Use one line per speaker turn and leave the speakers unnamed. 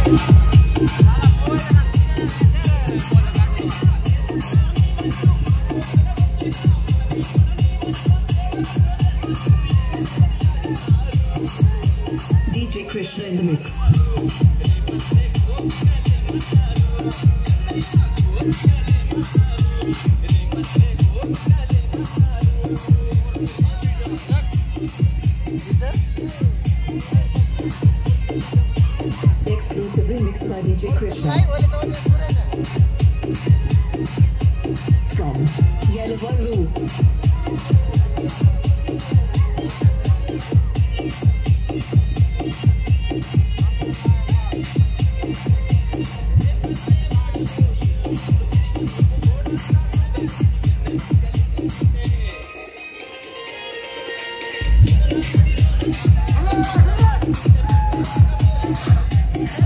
DJ Krishna in the mix. Exclusive remix by DJ Krishna. From Yellow